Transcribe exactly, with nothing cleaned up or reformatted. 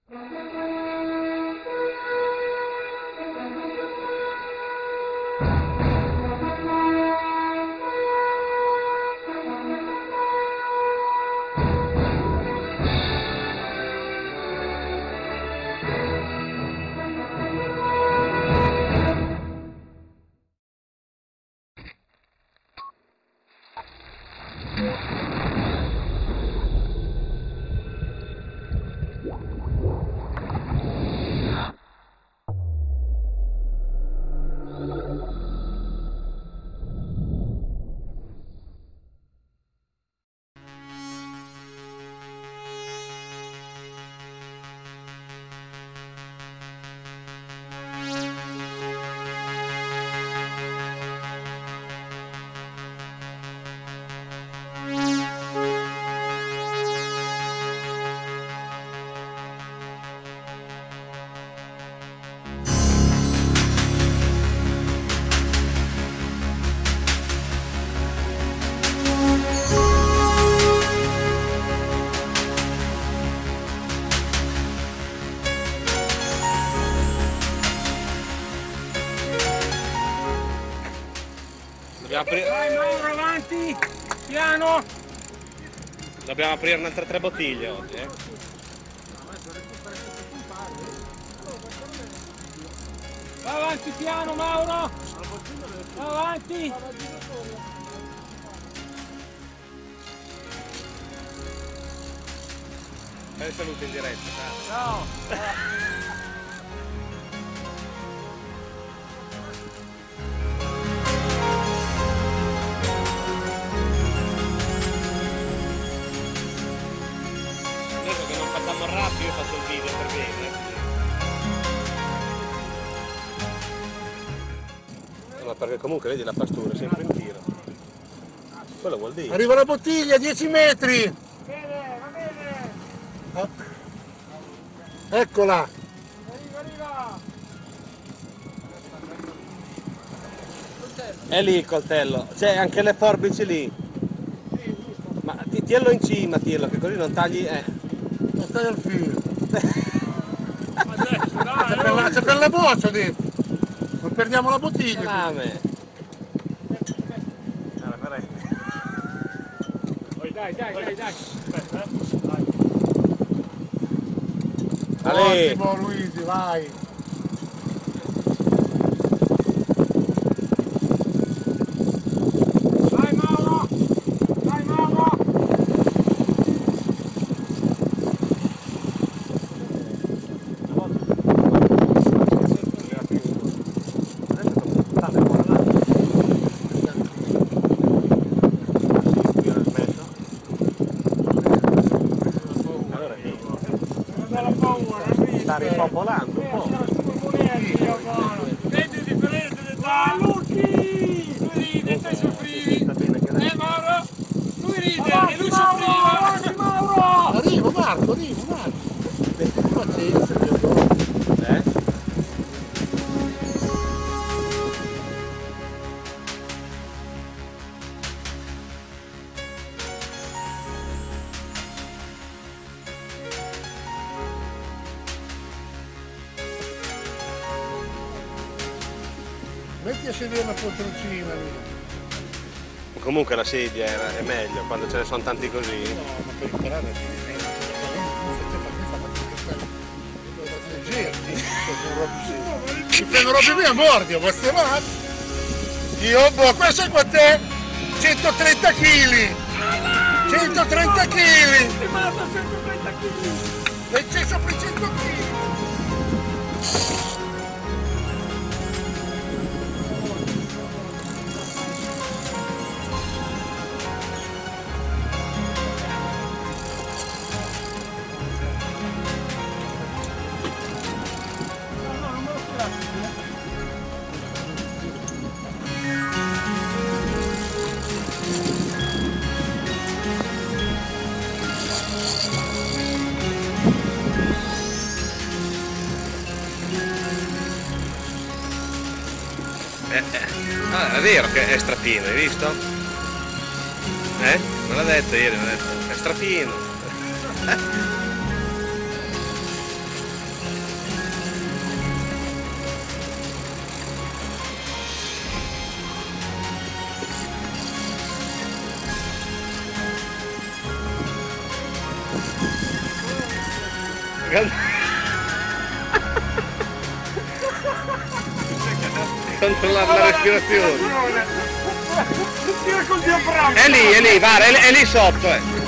Vai Mauro, avanti, piano! Dobbiamo aprire un'altra tre bottiglie oggi, eh? Vai avanti, piano Mauro! Vai avanti! Fai saluto in diretta, dai. Ciao! Rapido, io faccio il video per bene. Ma perché comunque vedi la pastura è sempre in tiro. Quello vuol dire. Arriva la bottiglia, dieci metri! Bene, va bene! Ah. Eccola! Arriva, arriva! È lì il coltello, c'è anche le forbici lì. Ma tiello in cima, tiello, che così non tagli. Eh. Non stai al filo. Adesso, dai, C'è per, la, c'è per la boccia dentro. Non perdiamo la bottiglia. Salame. Dai, dai, dai, dai. Allez. Ottimo Luigi, vai. Vai Mauro! Vai Mauro! Sta ripopolando un po'. Vedi la differenza del dai Luci! Lui ride, te soffrivi! Eh Mauro! Lui ride e lui soffriva! Avanti Mauro! Arrivo Marco, arrivo Marco. Pazienza, mio Dio. Eh? Metti a sedere una poltroncina lì. Comunque la sedia è, è meglio quando ce ne sono tanti così. No, ma per imparare a sedere. Mi fanno robe via mordi, queste va? Io, boh, questo è quant'è? centotrenta chili! centotrenta chili! Ti manda centotrenta chili! E c'è sopra i cento chili! Eh, eh. Ah, è vero che è strapieno, hai visto? Eh? Me l'ha detto ieri, me l'ha detto, è strapieno. Controllare la respirazione. Tira col diaframma. È lì, è lì, guarda, è, è lì sotto, eh.